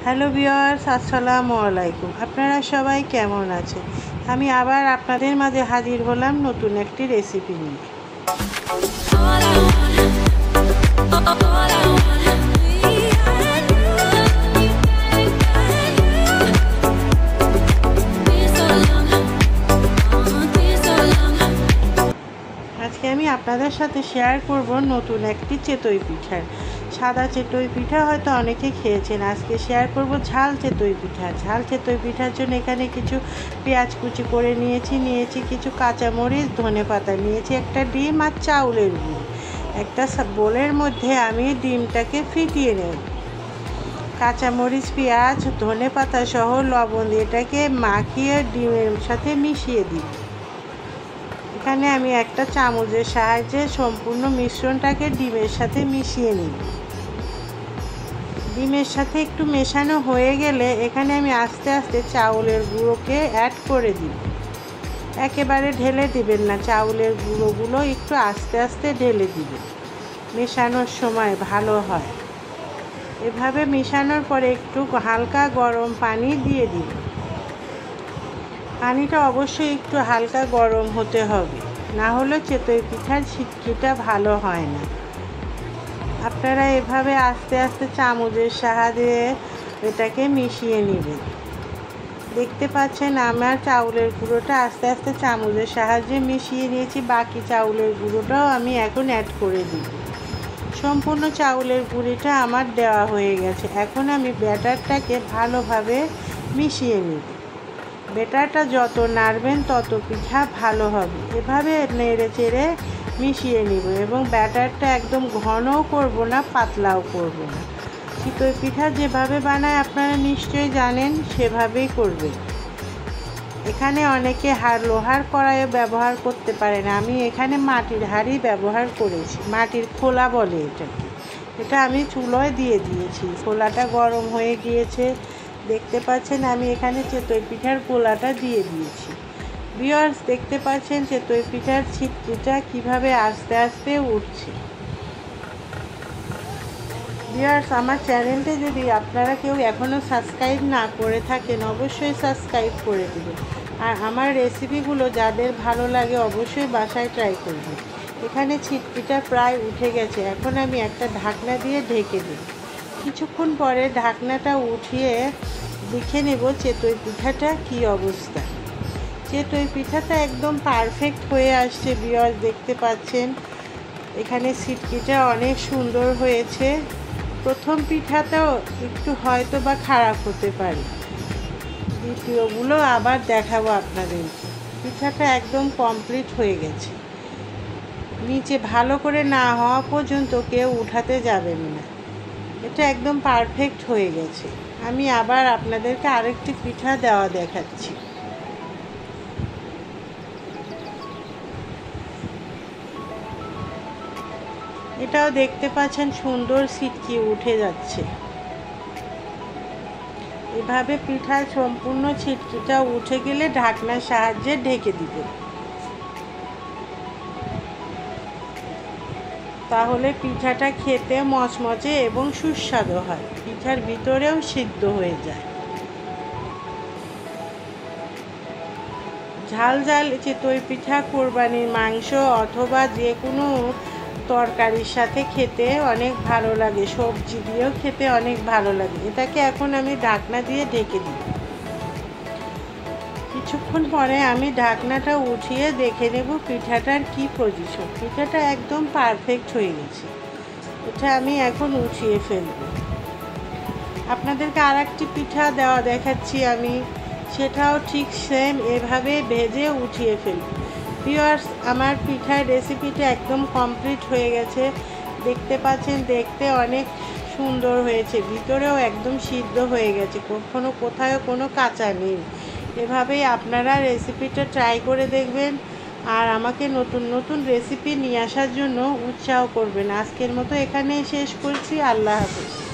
Hello viewers, আসসালামু আলাইকুম। আপনারা সবাই কেমন আছেন? আমি আবার আপনাদের মাঝে হাজির হলাম নতুন একটি রেসিপি নিয়ে। আজকে আমি আপনাদের সাথে শেয়ার করব নতুন একটি চিতই পিঠা। সাদা চিতই পিঠা হয়তো অনেকে খেয়েছেন, আজকে শেয়ার করব ঝাল চিতই পিঠা। ঝাল চিতই পিঠার জন্য এখানে কিছু পেঁয়াজ কুচি করে নিয়েছি কিছু কাঁচামরিচ, ধনেপাতা নিয়েছি, একটা ডিম আর চাউলের গুঁড়ো। একটা বোলের মধ্যে আমি ডিমটাকে ফিটিয়ে নেব। কাঁচামরিচ, পেঁয়াজ, ধনেপাতা সহ লবণ দিয়ে এটাকে মাখিয়ে ডিমের সাথে মিশিয়ে দিই। এখানে আমি একটা চামচের সাহায্যে সম্পূর্ণ মিশ্রণটাকে ডিমের সাথে মিশিয়ে নিই। ডিমের সাথে একটু মেশানো হয়ে গেলে এখানে আমি আস্তে আস্তে চাউলের গুঁড়োকে অ্যাড করে দিই। একেবারে ঢেলে দিবেন না, চাউলের গুঁড়োগুলো একটু আস্তে আস্তে ঢেলে দিবেন, মেশানোর সময় ভালো হয়। এভাবে মেশানোর পরে একটু হালকা গরম পানি দিয়ে দিন। পানিটা অবশ্যই একটু হালকা গরম হতে হবে, না হলে চিতই পিঠার ছিটকিটা ভালো হয় না। আপনারা এভাবে আস্তে আস্তে চামচের সাহায্যে এটাকে মিশিয়ে নেবেন। দেখতে পাচ্ছেন আমার চাউলের গুঁড়োটা আস্তে আস্তে চামচের সাহায্যে মিশিয়ে নিয়েছি। বাকি চাউলের গুঁড়োটাও আমি এখন অ্যাড করে দিই। সম্পূর্ণ চাউলের গুঁড়িটা আমার দেওয়া হয়ে গেছে। এখন আমি ব্যাটারটাকে ভালোভাবে মিশিয়ে নিব। ব্যাটারটা যত নাড়বেন তত পিঠা ভালো হবে। এভাবে নেড়ে চেড়ে মিশিয়ে নিব এবং ব্যাটারটা একদম ঘনও করব না, পাতলাও করব না। চিতই পিঠা যেভাবে বানায় আপনারা নিশ্চয়ই জানেন, সেভাবেই করবেন। এখানে অনেকে লোহার কড়াইও ব্যবহার করতে পারেন, আমি এখানে মাটির হাঁড়ি ব্যবহার করেছি। মাটির খোলা বলে এটাকে। এটা আমি চুলোয় দিয়ে দিয়েছি, খোলাটা গরম হয়ে গিয়েছে। দেখতে পাচ্ছেন আমি এখানে চিতই পিঠার গোলাটা দিয়ে দিয়েছি। ভিউয়ার্স, দেখতে পাচ্ছেন চিতই পিঠার ছিটকিটা কিভাবে আস্তে আস্তে উঠছে। ভিউয়ার্স, আমার চ্যানেলটি যদি আপনারা কেউ এখনও সাবস্ক্রাইব না করে থাকেন, অবশ্যই সাবস্ক্রাইব করে দেবেন। আর আমার রেসিপিগুলো যাদের ভালো লাগে অবশ্যই বাসায় ট্রাই করবেন। এখানে ছিটকিটা প্রায় উঠে গেছে। এখন আমি একটা ঢাকনা দিয়ে ঢেকে দিই। কিছুক্ষণ পরে ঢাকনাটা উঠিয়ে দেখে নেব চিতই পিঠাটা কী অবস্থা। চিতই পিঠাটা একদম পারফেক্ট হয়ে আসছে। ভিউয়ার্স, দেখতে পাচ্ছেন এখানে ছিটকিটা অনেক সুন্দর হয়েছে। প্রথম পিঠাটাও একটু হয়তো বা খারাপ হতে পারে, দ্বিতীয়গুলো আবার দেখাবো আপনাদের। পিঠাটা একদম কমপ্লিট হয়ে গেছে। নিচে ভালো করে না হওয়া পর্যন্ত কেউ উঠাতে যাবেন না। এটা একদম পারফেক্ট হয়ে গেছে। আমি আবার আপনাদেরকে আরেকটি পিঠা দেখাচ্ছি। এটাও দেখতে পাচ্ছেন সুন্দর ছিটকি উঠে যাচ্ছে। এভাবে পিঠার সম্পূর্ণ ছিটকিটা উঠে গেলে ঢাকনার সাহায্যে ঢেকে দিবেন। তাহলে পিঠাটা খেতে মচমচে এবং সুস্বাদু হয়, পিঠার ভিতরেও সিদ্ধ হয়ে যায়। ঝাল ঝাল চিতই পিঠা কোরবানির মাংস অথবা যে কোনো তরকারির সাথে খেতে অনেক ভালো লাগে, সবজি দিয়েও খেতে অনেক ভালো লাগে। এটাকে এখন আমি ঢাকনা দিয়ে ঢেকে দিই। কিছুক্ষণ পরে আমি ঢাকনাটা উঠিয়ে দেখে নেব পিঠাটার কি পজিশন। পিঠাটা একদম পারফেক্ট হয়ে গেছে। এটা আমি এখন উঠিয়ে ফেলব। আপনাদেরকে আর একটি পিঠা দেখাচ্ছি আমি, সেটাও ঠিক সেম এভাবে ভেজে উঠিয়ে ফেলব। ভিউয়ার্স, আমার পিঠার রেসিপিটা একদম কমপ্লিট হয়ে গেছে। দেখতে পাচ্ছেন দেখতে অনেক সুন্দর হয়েছে, ভিতরেও একদম সিদ্ধ হয়ে গেছে, কোথাও কোনো কাঁচা নেই। এভাবেই আপনারা রেসিপিটা ট্রাই করে দেখবেন আর আমাকে নতুন নতুন রেসিপি নিয়ে আসার জন্য উৎসাহ করবেন। আজকের মতো এখানেই শেষ করছি। আল্লাহ হাফেজ।